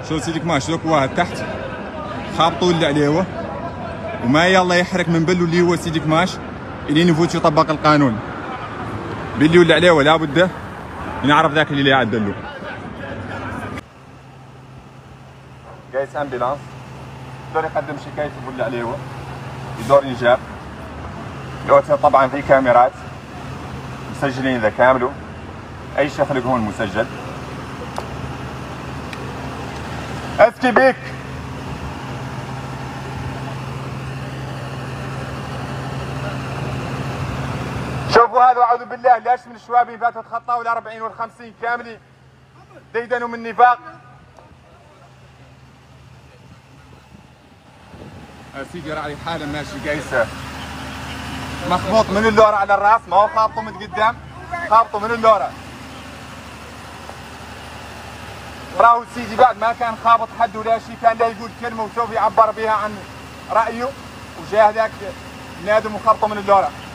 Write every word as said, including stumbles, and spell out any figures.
شو سيدي كماش دوك واحد تحت خابطوا اللي عليه وما يلا يحرك من بلو اللي هو سيدي كماش الين يفوت يطبق القانون. بلي اللي عليه لا بده نعرف ذاك اللي يعدل له. جايس امبيلانس يقدر يقدم شكايته باللي عليه، يدور يجاب. الاوتيل طبعا في كاميرات مسجلين اذا كاملوا، اي شغله هون مسجل. اسكي بيك شوفوا هذا اعوذ بالله ليش من الشوابين فاتوا تخطاوا ال أربعين وال خمسين كاملين ديدنوا من نفاق. سيدي راعي حاله ماشي قيسه مخبوط من اللورة على الراس، ما هو خابطه من قدام، خابطه من اللورة. راهو سيدي بعد ما كان خابط حد ولا شيء، كان لا يقول كلمه وشوف يعبر بها عن رايه، وجاء هذاك نادم وخبطه من اللورة.